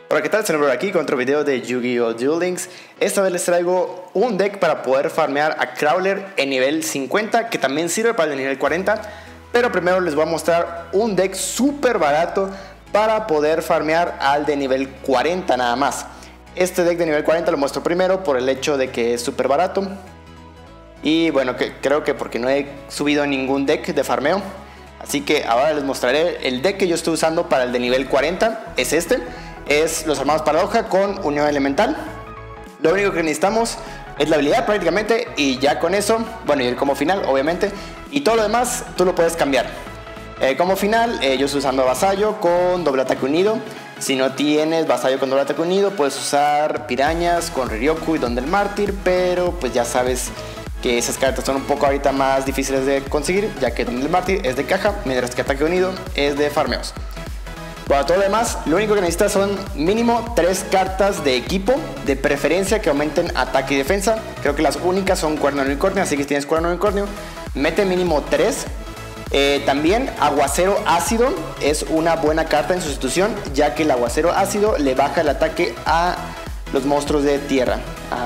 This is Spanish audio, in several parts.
Hola, ¿qué tal? Se por aquí con otro video de Yu-Gi-Oh! Duel Links. Esta vez les traigo un deck para poder farmear a Crawler en nivel 50, que también sirve para el nivel 40. Pero primero les voy a mostrar un deck súper barato para poder farmear al de nivel 40 nada más. Este deck de nivel 40 lo muestro primero por el hecho de que es súper barato. Y bueno, creo que porque no he subido ningún deck de farmeo. Así que ahora les mostraré el deck que yo estoy usando para el de nivel 40. Es este. Es los Armados Paradoja con Unión Elemental. Lo único que necesitamos es la habilidad prácticamente. Y ya con eso, bueno, y el combo final obviamente. Y todo lo demás tú lo puedes cambiar. Como final, yo estoy usando Vasallo con doble ataque unido. Si no tienes Vasallo con doble ataque unido, puedes usar Pirañas con Riryoku y Don del Mártir. Pero pues ya sabes que esas cartas son un poco ahorita más difíciles de conseguir, ya que Don del Mártir es de caja, mientras que Ataque Unido es de farmeos. Para todo lo demás, lo único que necesitas son mínimo 3 cartas de equipo, de preferencia que aumenten ataque y defensa. Creo que las únicas son Cuerno de Unicornio, así que si tienes Cuerno de Unicornio, mete mínimo 3. También Aguacero Ácido es una buena carta en sustitución, ya que el Aguacero Ácido le baja el ataque a los monstruos de tierra.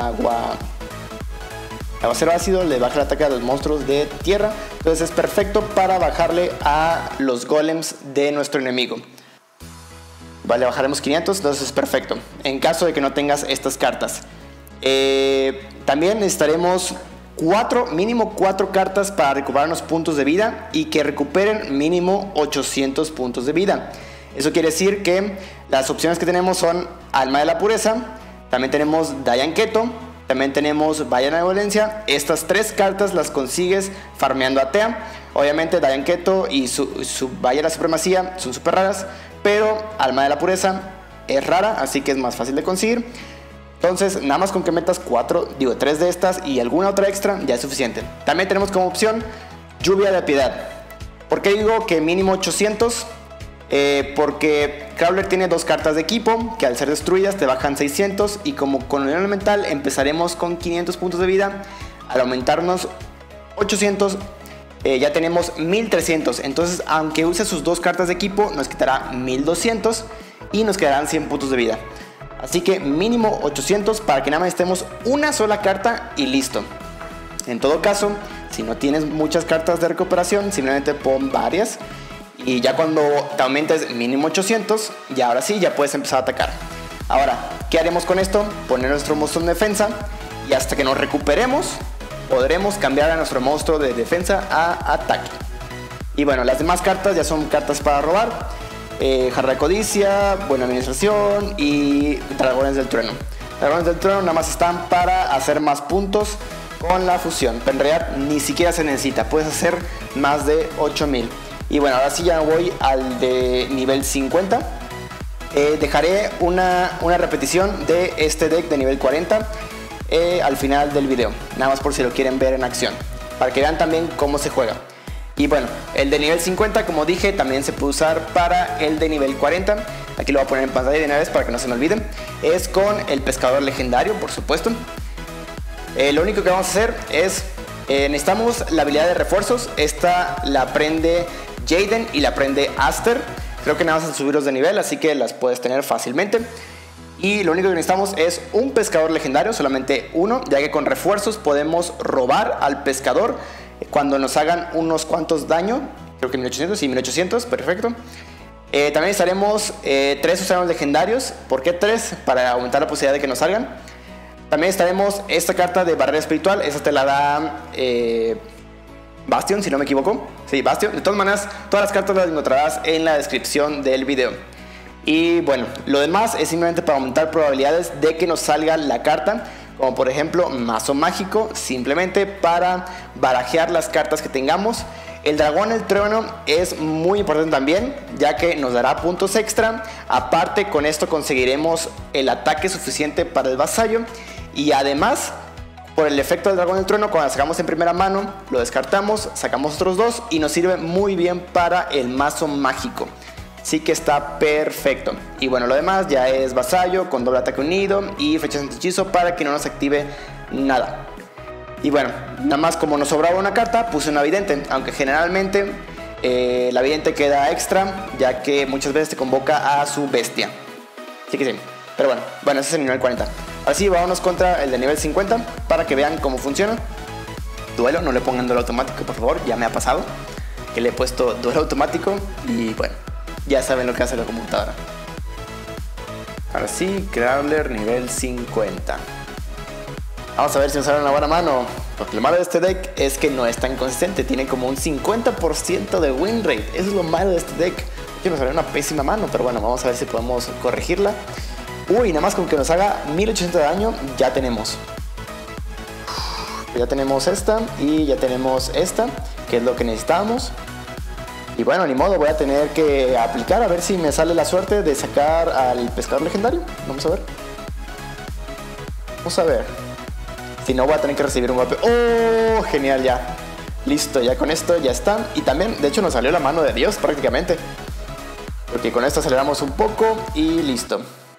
Aguacero Ácido le baja el ataque a los monstruos de tierra, entonces es perfecto para bajarle a los golems de nuestro enemigo. Vale, bajaremos 500, entonces es perfecto en caso de que no tengas estas cartas. También necesitaremos mínimo 4 cartas para recuperarnos puntos de vida y que recuperen mínimo 800 puntos de vida. Eso quiere decir que las opciones que tenemos son Alma de la Pureza, también tenemos Dayan Keto, también tenemos Vallana de Violencia. Estas 3 cartas las consigues farmeando a Tea. Obviamente Dayan Keto y su Vallana Supremacía son súper raras, pero Alma de la Pureza es rara, así que es más fácil de conseguir. Entonces nada más con que metas 3 de estas y alguna otra extra ya es suficiente. También tenemos como opción Lluvia de Piedad. ¿Por qué digo que mínimo 800? Porque Crawler tiene 2 cartas de equipo que al ser destruidas te bajan 600, y como con Unión Elemental empezaremos con 500 puntos de vida. Al aumentarnos 800 ya tenemos 1300, entonces aunque use sus 2 cartas de equipo nos quitará 1200 y nos quedarán 100 puntos de vida. Así que mínimo 800 para que nada más estemos una sola carta y listo. En todo caso, si no tienes muchas cartas de recuperación, simplemente pon varias. Y ya cuando te aumentes mínimo 800, ya ahora sí, ya puedes empezar a atacar. Ahora, ¿qué haremos con esto? Poner nuestro monstruo en defensa, y hasta que nos recuperemos, podremos cambiar a nuestro monstruo de defensa a ataque. Y bueno, las demás cartas ya son cartas para robar. Jarra de Codicia, Buena Administración y Dragones del Trueno. Dragones del Trueno nada más están para hacer más puntos con la fusión, pero en realidad ni siquiera se necesita, puedes hacer más de 8000. Y bueno, ahora sí ya voy al de nivel 50. Dejaré una repetición de este deck de nivel 40 al final del video, nada más por si lo quieren ver en acción, para que vean también cómo se juega. Y bueno, el de nivel 50, como dije, también se puede usar para el de nivel 40. Aquí lo voy a poner en pantalla de una vez para que no se me olviden. Es con el Pescador Legendario, por supuesto. Lo único que vamos a hacer es necesitamos la habilidad de refuerzos. Esta la aprende Jaden y la aprende Aster. Creo que nada más al subirlos de nivel, así que las puedes tener fácilmente. Y lo único que necesitamos es un Pescador Legendario, solamente uno, ya que con refuerzos podemos robar al pescador cuando nos hagan unos cuantos daño. Creo que 1800 y 1800, perfecto. También necesitaremos 3 océanos legendarios. ¿Por qué 3? Para aumentar la posibilidad de que nos salgan. También necesitaremos esta carta de Barrera Espiritual. Esa te la da Bastion, si no me equivoco. Sí, Bastion. De todas maneras, todas las cartas las encontrarás en la descripción del video. Y bueno, lo demás es simplemente para aumentar probabilidades de que nos salga la carta, como por ejemplo Mazo Mágico, simplemente para barajear las cartas que tengamos. El Dragón del Trueno es muy importante también, ya que nos dará puntos extra. Aparte, con esto conseguiremos el ataque suficiente para el vasallo. Y además, por el efecto del Dragón del Trueno, cuando lo sacamos en primera mano, lo descartamos, sacamos otros 2 y nos sirve muy bien para el Mazo Mágico. Sí que está perfecto. Y bueno, lo demás ya es vasallo con doble ataque unido y flechas anti-hechizo para que no nos active nada. Y bueno, nada más como nos sobraba una carta, puse una vidente, aunque generalmente la vidente queda extra, ya que muchas veces te convoca a su bestia. Así que sí. Pero bueno, ese es el nivel 40. Así vámonos contra el de nivel 50 para que vean cómo funciona. Duelo, no le pongan duelo automático, por favor, ya me ha pasado que le he puesto duelo automático y bueno, ya saben lo que hace la computadora. Ahora sí, Crawler nivel 50. Vamos a ver si nos sale una buena mano. Porque lo malo de este deck es que no es tan consistente. Tiene como un 50% de win rate. Eso es lo malo de este deck. Que nos sale una pésima mano. Pero bueno, vamos a ver si podemos corregirla. Uy, nada más con que nos haga 1800 de daño, ya tenemos. Ya tenemos esta y ya tenemos esta, que es lo que necesitábamos. Y bueno, ni modo, voy a tener que aplicar a ver si me sale la suerte de sacar al pescador legendario. Vamos a ver. Vamos a ver. Si no, voy a tener que recibir un golpe. ¡Oh! Genial, ya. Listo, ya con esto ya está. Y también, de hecho, nos salió la mano de Dios prácticamente. Porque con esto aceleramos un poco y listo.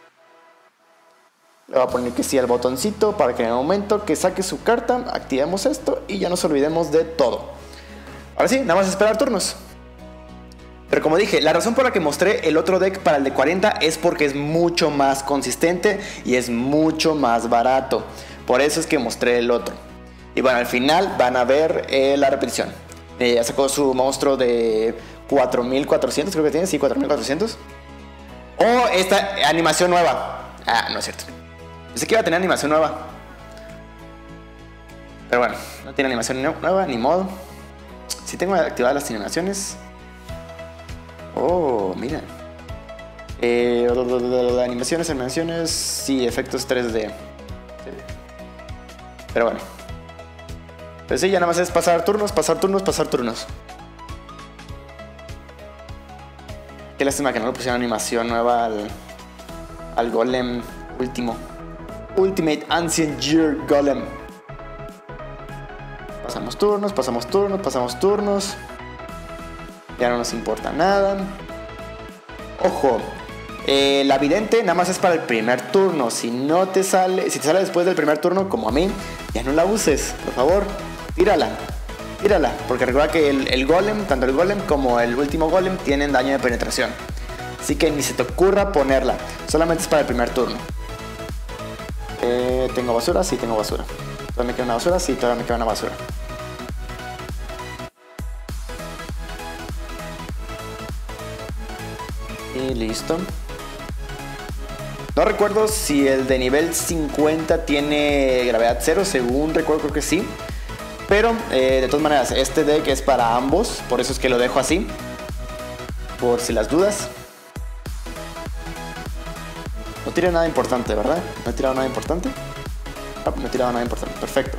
Le voy a poner que sí al botoncito para que en el momento que saque su carta, activemos esto y ya nos olvidemos de todo. Ahora sí, nada más esperar turnos. Pero como dije, la razón por la que mostré el otro deck para el de 40 es porque es mucho más consistente y es mucho más barato. Por eso es que mostré el otro. Y bueno, al final van a ver la repetición. Ya sacó su monstruo de 4400, creo que tiene, sí, 4400. Oh, esta animación nueva. Ah, no es cierto. Pensé que iba a tener animación nueva. Pero bueno, no tiene animación nueva, ni modo. Si tengo activadas las animaciones. Oh, mira. Animaciones. Sí, efectos 3D. Sí. Pero bueno. Pero sí, ya nada más es pasar turnos. Qué lástima que no le pusieron animación nueva al golem último. Ultimate Ancient Gear Golem. Pasamos turnos. Ya no nos importa nada. Ojo, la vidente nada más es para el primer turno. Si te sale después del primer turno, como a mí, ya no la uses, por favor. Tírala, porque recuerda que el golem, tanto el golem como el último golem, tienen daño de penetración. Así que ni se te ocurra ponerla. Solamente es para el primer turno. ¿Tengo basura? Sí, tengo basura. ¿Todavía me queda una basura? Sí, todavía me queda una basura. Y listo. No recuerdo si el de nivel 50 tiene gravedad 0. Según recuerdo, creo que sí. Pero de todas maneras, este deck es para ambos. Por eso es que lo dejo así. Por si las dudas. No tiré nada importante, ¿verdad? ¿No he tirado nada importante? No he tirado nada importante, perfecto.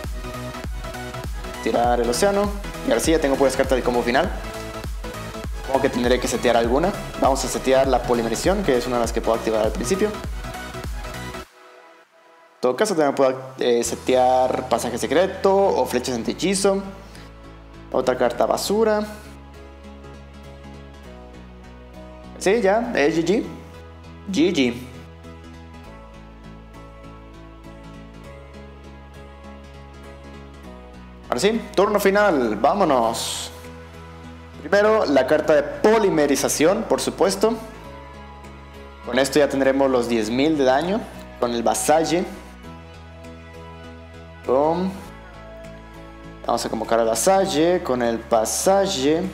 Tirar el océano. Y ahora sí, ya tengo puras cartas de combo final. Supongo que tendré que setear alguna. Vamos a setear la polimerización, que es una de las que puedo activar al principio. En todo caso, también puedo setear pasaje secreto o flechas anti-hechizo. Otra carta basura. Sí, ya, es GG. GG. Ahora sí, turno final, vámonos. Primero la carta de polimerización, por supuesto. Con esto ya tendremos los 10.000 de daño. Con el vasalle. Vamos a convocar al vasalle. Con el pasaje.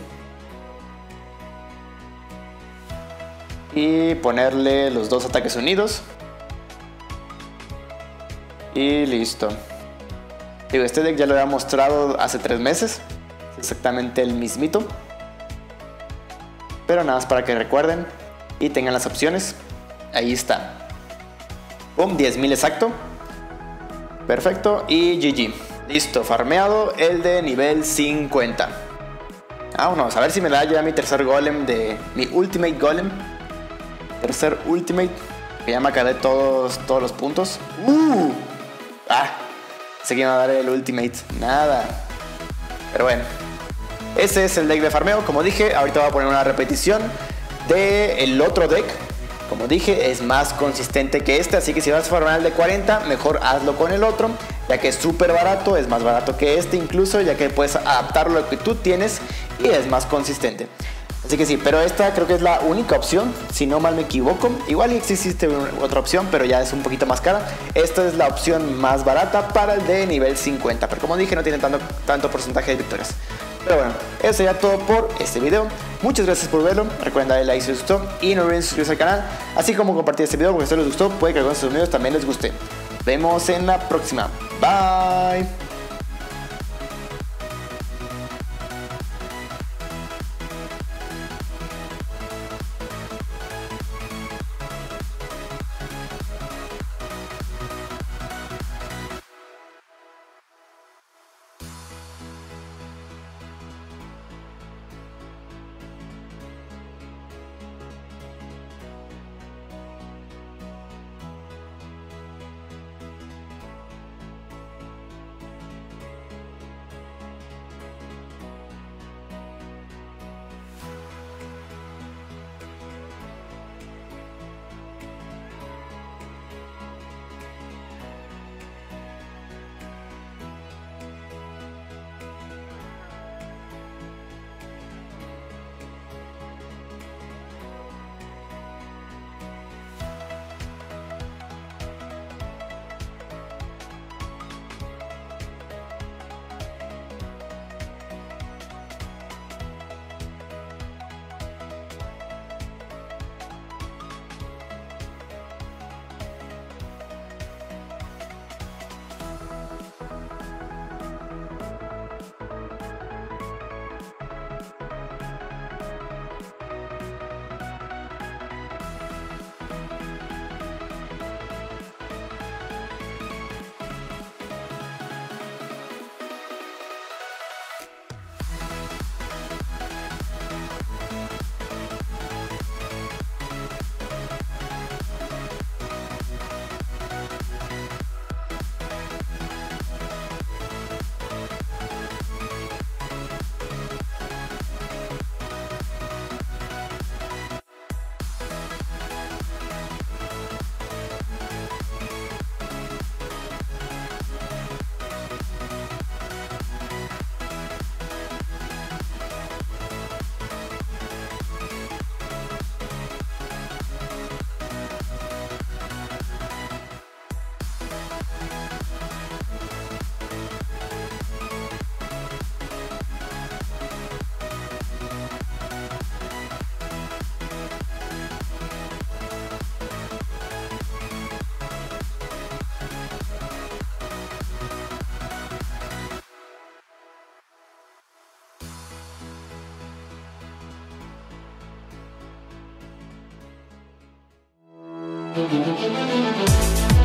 Y ponerle los dos ataques unidos. Y listo. Digo, este deck ya lo había mostrado hace 3 meses. Exactamente el mismito. Pero nada más para que recuerden y tengan las opciones. Ahí está. Boom, 10.000 exacto. Perfecto. Y GG. Listo, farmeado el de nivel 50. Vámonos, a ver si me da ya mi tercer golem de mi Ultimate Golem. Tercer Ultimate. Que ya me acabé todos los puntos. Sé que me va a dar el Ultimate. Nada. Pero bueno. Ese es el deck de farmeo. Como dije, ahorita voy a poner una repetición del otro deck. Como dije, es más consistente que este. Así que si vas a farmear el de 40, mejor hazlo con el otro. Ya que es súper barato. Es más barato que este incluso. Ya que puedes adaptarlo a lo que tú tienes. Y es más consistente. Así que sí, pero esta creo que es la única opción, si no mal me equivoco. Igual existe otra opción, pero ya es un poquito más cara. Esta es la opción más barata para el de nivel 50, pero como dije no tiene tanto porcentaje de victorias. Pero bueno, eso sería todo por este video. Muchas gracias por verlo. Recuerden darle like si les gustó y no olviden suscribirse al canal, así como compartir este video porque si les gustó, puede que algunos de sus videos también les guste. Nos vemos en la próxima. Bye. Thank you.